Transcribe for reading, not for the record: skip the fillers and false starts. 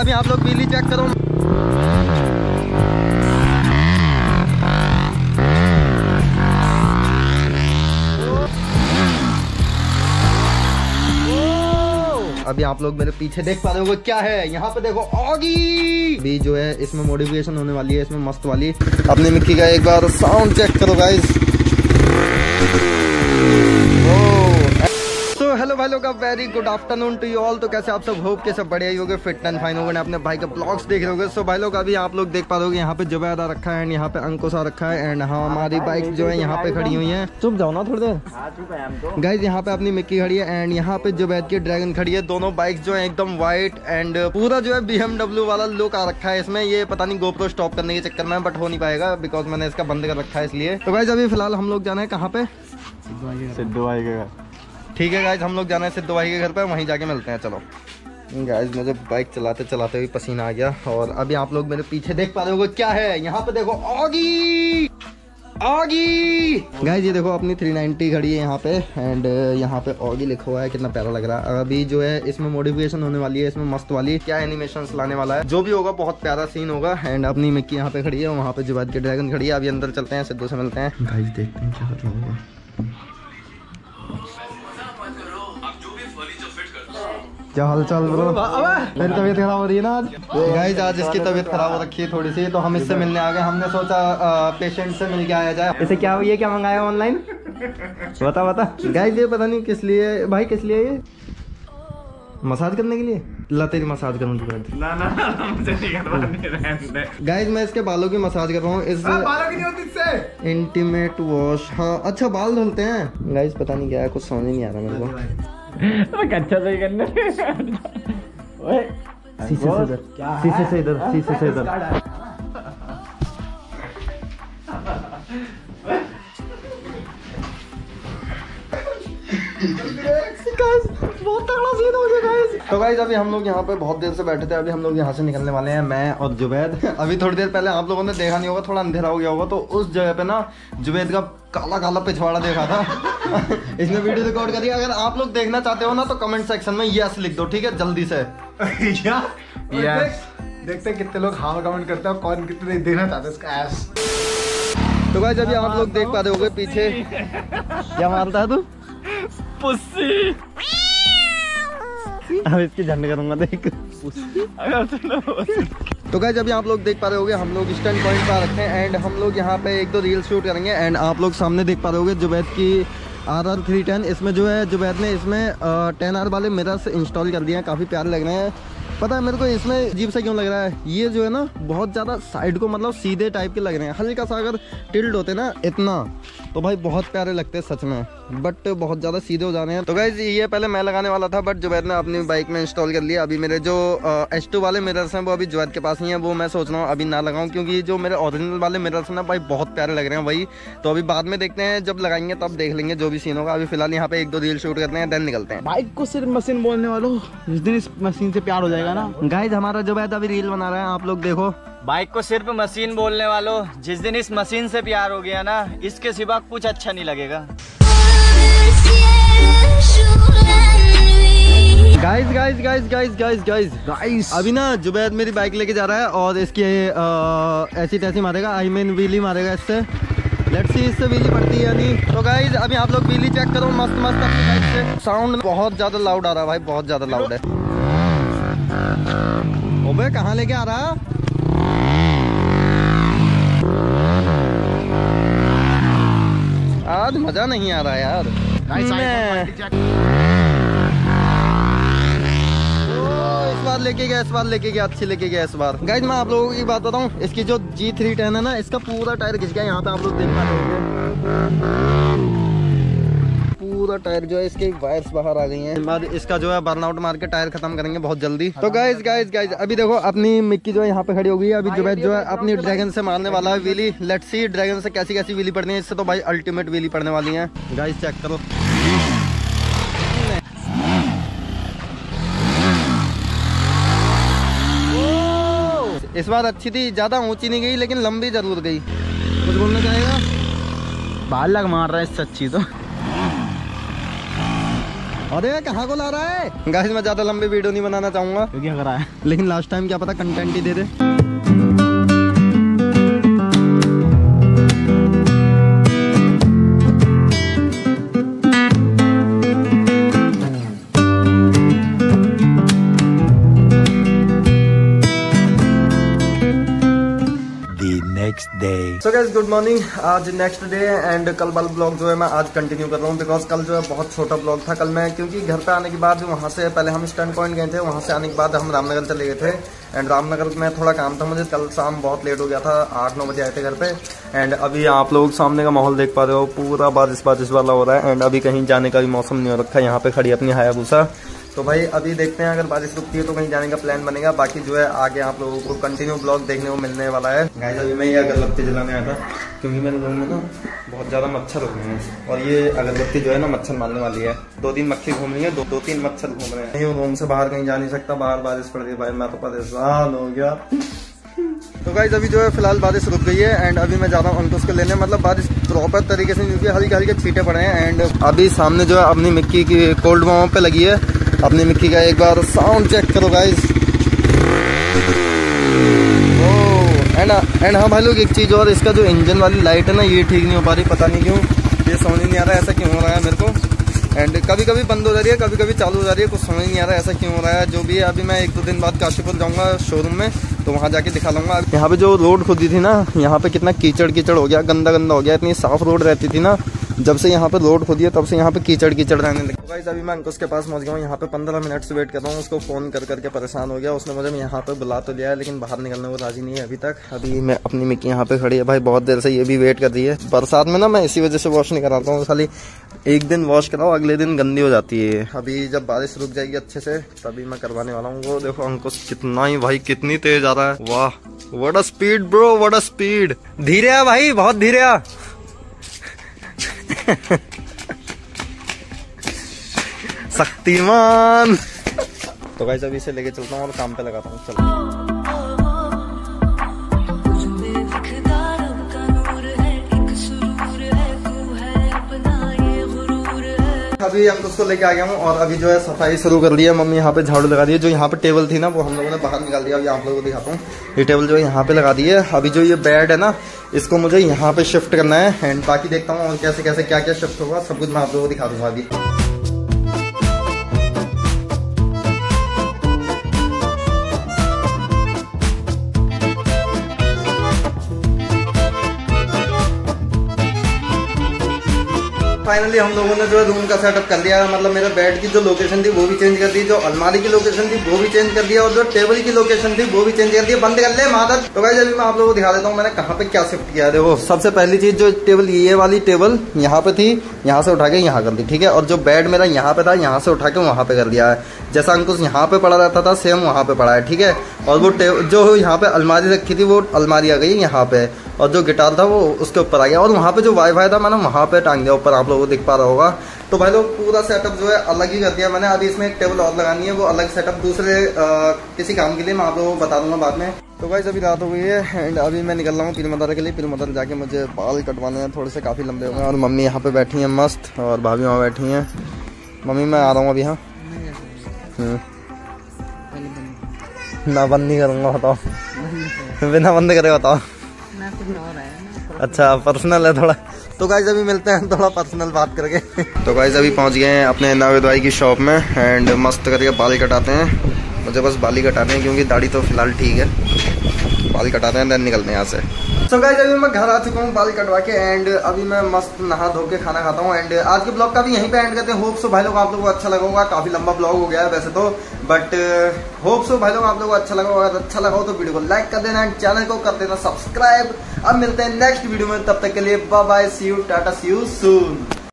अभी आप लोग व्हीली चेक करो। अभी आप लोग मेरे पीछे देख पा रहे हो क्या है, यहाँ पे देखो ऑगी भी जो है, इसमें मॉडिफिकेशन होने वाली है, इसमें मस्त वाली। अपने मिक्की का एक बार साउंड चेक करो गाइस। हेलो भाई लोग, very good afternoon to you all. तो कैसे आप सब, होप के सब बढ़िया ही होगे, फिट एंड फाइन होगे, अपने भाई के ब्लॉग्स देख रहे होगे। सो भाई लोग अभी आप लोग देख पा रहे हो यहाँ पे जुबैद आ रखा है एंड यहाँ पे अंकुश आ रखा है एंड हाँ हमारी बाइक जो है यहाँ पे खड़ी हुई है। चुप जाओ ना थोड़ी देर गाइज। यहाँ पे अपनी मिक्की खड़ी है एंड यहाँ पे जुबैद की ड्रैगन खड़ी है। दोनों बाइक जो है एकदम व्हाइट एंड पूरा जो है BMW वाला लुक आ रखा है इसमें। ये पता नहीं गोप्रो स्टॉप करने के चक्कर में, बट हो नहीं पाएगा बिकॉज मैंने इसका बंद कर रखा है इसलिए। तो गाइज अभी फिलहाल हम लोग जाना है कहाँ पे, सिद्धू भाई के घर। ठीक है गाइज, हम लोग जाना है सिद्धू भाई के घर पे, वहीं जाके मिलते हैं। चलो गाइज, मुझे बाइक चलाते चलाते हुए पसीना आ गया और अभी आप लोग मेरे पीछे देख पा रहे हो क्या है, यहाँ पे देखो ऑगी ऑगी गाइज। ये देखो अपनी 390 खड़ी है यहाँ पे एंड यहाँ पे ऑगी लिखा हुआ है, कितना प्यारा लग रहा है। अभी जो है इसमें मॉडिफिकेशन होने वाली है, इसमें मस्त वाली क्या एनिमेशंस लाने वाला है, जो भी होगा बहुत प्यारा सीन होगा। एंड अपनी मिक्की यहाँ पे खड़ी है, वहाँ पे जुबैद की ड्रैगन खड़ी है। अभी अंदर चलते हैं, सिद्धू से मिलते हैं। गाइज देखते हैं क्या होगा। क्या हाल चाल ब्रो? मेरी तबीयत खराब हो रही है ना आज गाइज। आज इसकी तबीयत खराब हो रखी है थोड़ी सी, तो हम इससे मिलने आ गए। हमने सोचा पेशेंट से मिल के आया जाए। इसे क्या हुई है, क्या मंगाया ऑनलाइन बता बता गाइज। ये पता नहीं किस लिए भाई, किस लिए ये मसाज करने के लिए? ला तेरी मसाज करूँ गाइज। मैं इसके बालों की मसाज कर रहा हूँ। इस बालों की नहीं होती इससे इंटीमेट वॉश। हाँ अच्छा, बाल धुलते हैं गाइज। पता नहीं क्या है, कुछ समझ नहीं आ रहा मेरे को। अच्छा सही करने शीशे से इधर, शीशे से इधर, शीशे से इधर। बहुत तगड़ा सीन हो गया गाइस। तो गाइस अभी हम लोग यहाँ पे बहुत देर से बैठे थे, अभी हम लोग यहाँ से निकलने वाले हैं, मैं और जुबैद। अभी थोड़ी देर पहले आप लोगों ने देखा नहीं होगा, थोड़ा अंधेरा हो गया होगा, तो उस जगह पे ना जुबैद का काला काला पिछवाड़ा देखा था। इसने वीडियो रिकॉर्ड करी। अगर आप लोग देखना चाहते हो ना तो कमेंट सेक्शन में यस लिख दो, ठीक है, जल्दी से। देखते हैं कितने लोग हाँ कमेंट करते हैं, कौन कितने देखना चाहते हैं इसका एस। तो गाइस अभी आप लोग देख पा रहे होगे पीछे क्या मारता है तू, पुस्सी। अब इसकी झंड करूंगा देख। तो गाइस अभी आप लोग देख पा रहे होगे हम लोग स्टैंड पॉइंट पर रखे हैं एंड हम लोग यहाँ पे एक दो रील शूट करेंगे। एंड आप लोग सामने देख पा रहे होगे जुबैद की RR 310। इसमें जो है जुबैद ने इसमें 10R वाले मिरर्स इंस्टॉल कर दिए हैं, काफ़ी प्यारे लग रहे हैं। पता है मेरे को इसमें अजीब सा क्यों लग रहा है, ये जो है ना बहुत ज़्यादा साइड को मतलब सीधे टाइप के लग रहे हैं। हल्का सा अगर टिल्ड होते ना इतना तो भाई बहुत प्यारे लगते हैं सच में, बट बहुत ज़्यादा सीधे हो जा रहे हैं। तो गाइस ये पहले मैं लगाने वाला था बट जुबैद ने अपनी बाइक में इंस्टॉल कर लिया। अभी मेरे जो S2 वाले मिरर्स हैं वो अभी जुबैद के पास ही हैं, वो मैं सोच रहा हूँ अभी ना लगाऊं, क्योंकि जो मेरे ओरिजिनल वाले मिरर्स हैं ना भाई बहुत प्यारे लग रहे हैं वही। तो अभी बाद में देखते हैं, जब लगाएंगे तब देख लेंगे जो भी सीन होगा। अभी फिलहाल यहाँ पे एक दो रील शूट करते हैं, देन निकलते हैं। बाइक को सिर्फ मशीन बोलने वालों, जिस दिन इस मशीन से प्यार हो जाएगा ना। गाइस हमारा जुबैद अभी रील बना रहा है, आप लोग देखो। बाइक को सिर्फ मशीन बोलने वालों, जिस दिन इस मशीन से प्यार हो गया ना, इसके सिवा कुछ अच्छा नहीं लगेगा। Guys guys guys guys guys guys guys अभी ना जुबैद मेरी बाइक लेके जा रहा है और इसकी ऐसी तैसी मारेगा, आई मीन व्हीली मारेगा इससे। लेट्स सी इससे व्हीली पड़ती है या नहीं। तो गाइस अभी आप लोग व्हीली चेक करो मस्त मस्त अपनी बाइक से। साउंड बहुत ज्यादा लाउड आ रहा है भाई, बहुत ज्यादा लाउड है। ओबे कहाँ लेके आ रहा? आज मजा नहीं आ रहा यार। इस बार लेके गया, इस बार लेके गया, अच्छी लेके गया इस बार। गाइस मैं आप लोगों की बात बताऊं, इसकी जो G310 है ना, इसका पूरा टायर घिस गया। यहाँ पे आप लोग देख पा रहे होंगे पूरा टायर जो है, इसके वायर्स बाहर आ गई हैं। बाद इसका जो है बर्नआउट मार के टायर खत्म करेंगे बहुत जल्दी। तो गाइस गाइस गाइस अभी देखो अपनी मिक्की जो है यहाँ पे खड़ी हो गई है। अभी जुबैद जो है अपनी ड्रैगन से मारने वाला है व्हीली। लेट्स सी ड्रैगन से कैसी कैसी व्हीली पड़नी है, इससे तो भाई अल्टीमेट व्हीली पड़ने वाली है। गाइस चेक करो, इस बार अच्छी थी, ज्यादा ऊंची नहीं गई लेकिन लंबी जरूर गई। कुछ बोलना चाहेगा? बाल लग मार रहा है इससे अच्छी तो। अरे कहाँ को ला रहा है गाइस? मैं ज्यादा लंबी वीडियो नहीं बनाना चाहूंगा क्योंकि अगर आया लेकिन लास्ट टाइम क्या पता कंटेंट ही दे दे। So guys good morning. आज नेक्स्ट डे एंड कल वाला ब्लॉग जो है मैं आज कंटिन्यू कर रहा हूँ बिकॉज कल जो है बहुत छोटा ब्लॉग था। कल मैं क्योंकि घर पे आने के बाद वहाँ से पहले हम स्टैंड पॉइंट गए थे, वहाँ से आने के बाद हम रामनगर चले गए थे एंड रामनगर में थोड़ा काम था मुझे। कल शाम बहुत लेट हो गया था, 8-9 बजे आए थे घर पे एंड अभी आप लोग सामने का माहौल देख पा रहे हो, पूरा बारिश वाला हो रहा है एंड अभी कहीं जाने का भी मौसम नहीं हो रखा। यहाँ पे खड़ी अपनी हायाबुसा। तो भाई अभी देखते हैं अगर बारिश रुकती है तो कहीं जाने का प्लान बनेगा। बाकी जो है आगे आप लोगों को कंटिन्यू ब्लॉग देखने को मिलने वाला है। गाइस अभी मैं ये अगरबत्ती जलाने आया था क्योंकि मेरे रूम में ना बहुत ज़्यादा मच्छर हो गए हैं और ये अगरबत्ती जो है ना मच्छर मारने वाली है। 2-3 मक्खी घूम रही है, 2-3 मच्छर घूम रहे हैं। नहीं रूम से बाहर कहीं जा नहीं सकता, बाहर बारिश पड़ रही है। भाई मैं तो परेशान हो गया। तो गाइस अभी जो है फिलहाल बारिश रुक गई है एंड अभी मैं जा रहा हूँ अंकुश को लेने। मतलब बारिश प्रॉपर तरीके से नहीं रुकी, हल्के हल्के छींटे पड़े हैं एंड अभी सामने जो है अपनी मिक्की की कोल्ड वार्म पे लगी है। अपनी मिक्की का एक बार साउंड चेक करो गाइस। एंड हाँ भाई लोग एक चीज़ और, इसका जो इंजन वाली लाइट है ना ये ठीक नहीं हो पा रही, पता नहीं क्यों, ये समझ नहीं आ रहा है ऐसा क्यों हो रहा है मेरे को। एंड कभी कभी बंद हो जा रही है, कभी कभी चालू हो जा रही है, कुछ समझ नहीं आ रहा है ऐसा क्यों हो रहा है। जो भी है अभी मैं 1-2 दिन बाद काशीपुर जाऊंगा शोरूम में तो वहाँ जाके दिखा लूंगा। यहाँ पे जो रोड खुदी थी ना, यहाँ पे कितना कीचड़ हो गया, गंदा हो गया। इतनी साफ रोड रहती थी ना, जब से यहाँ पे रोड खुदी है तब से यहाँ पे कीचड़ रहने लगी। गाइस अभी मैं अंकुश के पास पहुँच गया हूँ। यहाँ पे 15 मिनट से वेट कर रहा हूँ, उसको फोन करके परेशान हो गया। उसने मुझे यहाँ पे बुला तो लिया है लेकिन बाहर निकलने को राजी नहीं है अभी तक। अभी मैं अपनी मिक्की यहाँ पे खड़ी है भाई, बहुत देर से ये भी वेट कर रही है। बरसात में ना मैं इसी वजह से वॉश नहीं कराता हूँ, खाली एक दिन वॉश कराओ अगले दिन गंदी हो जाती है। अभी जब बारिश रुक जाएगी अच्छे से तभी मैं करवाने वाला हूँ। वो देखो अंकुश कितना ही भाई कितनी तेज आ रहा है, वाह what a speed bro, what a speed. धीरे आ भाई, बहुत धीरे आ। शक्तिमान। तो गाइस अभी इसे लेके चलता हूँ और काम पे लगाता हूँ। चलो अभी अंकुश को लेके आ गया हूँ और अभी जो है सफाई शुरू कर दी है। मम्मी यहाँ पे झाड़ू लगा दी है। जो यहाँ पे टेबल थी ना वो हम लोगों ने बाहर निकाल दिया। अभी आप लोगों को दिखाता हूँ, ये टेबल जो है यहाँ पे लगा दी है। अभी जो ये बेड है ना इसको मुझे यहाँ पे शिफ्ट करना है एंड बाकी देखता हूँ और कैसे कैसे क्या क्या शिफ्ट होगा सब कुछ मैं आप लोगों को दिखा दूंगा अभी। फाइनली हम लोगों ने जो है रूम का सेटअप कर लिया है। मतलब मेरे बेड की जो लोकेशन थी वो भी चेंज कर दी, जो अलमारी की लोकेशन थी वो भी चेंज कर दिया और जो टेबल की लोकेशन थी वो भी चेंज कर दी। बंद कर ले मादर। तो गाइस अभी मैं आप लोगों को दिखा देता हूँ मैंने कहाँ पे क्या शिफ्ट किया है। देखो सबसे पहली चीज जो टेबल, ये वाली टेबल यहाँ पे थी, यहाँ से उठा के यहाँ कर दी, ठीक है। और जो बेड मेरा यहाँ पे था यहाँ से उठा के वहाँ पे कर दिया है। जैसा अंकुश यहाँ पे पड़ा रहता था सेम वहाँ पे पड़ा है, ठीक है। और वो जो यहाँ पे अलमारी रखी थी वो अलमारी आ गई यहाँ पे और जो गिटार था वो उसके ऊपर आ गया और वहाँ पे जो वाईफाई था मैंने वहाँ पे टांग दिया ऊपर, आप लोगों को दिख पा रहा होगा। तो भाई लोग पूरा सेटअप जो है अलग ही कर दिया मैंने। अभी इसमें एक टेबल और लगानी है, वो अलग सेटअप दूसरे किसी काम के लिए मैं आप लोगों को बता दूंगा बाद में। तो गाइस अभी रात हो गई है एंड अभी मैं निकल रहा हूँ पीरमदार के लिए। पीरमदार जाके मुझे बाल कटवाने हैं, थोड़े से काफ़ी लंबे हो गए। और मम्मी यहाँ पे बैठी हैं मस्त और भाभी वहाँ बैठी हैं। मम्मी मैं आ रहा हूँ अभी। हाँ ना बंद नहीं करूँगा, बताओ बिना बंद करे बताओ। अच्छा पर्सनल है थोड़ा। तो गाइस अभी मिलते हैं थोड़ा पर्सनल बात करके। तो गाइस अभी पहुंच गए हैं अपने नावेद भाई की शॉप में एंड मस्त करके बाल कटाते हैं। मुझे बस बाल ही कटाते हैं क्योंकि दाढ़ी तो फिलहाल ठीक है, बाल कटाते हैं देन निकलते हैं यहाँ से। तो गाइस अभी मैं घर आ चुका हूँ बाल कटवा के एंड अभी मैं मस्त नहा धो के खाना खाता हूँ एंड आज के ब्लॉग का भी यहीं पे एंड करते हैं। होप सो भाई लोग आप लोगों को अच्छा लगा होगा, काफी लंबा ब्लॉग हो गया है वैसे तो, बट होप सो भाई लोग आप लोगों को अच्छा लगा होगा। अगर अच्छा लगा हो तो वीडियो को लाइक कर देना एंड चैनल को कर देना सब्सक्राइब। अब मिलते हैं नेक्स्ट वीडियो में, तब तक के लिए bye bye, see you, tata, see you soon.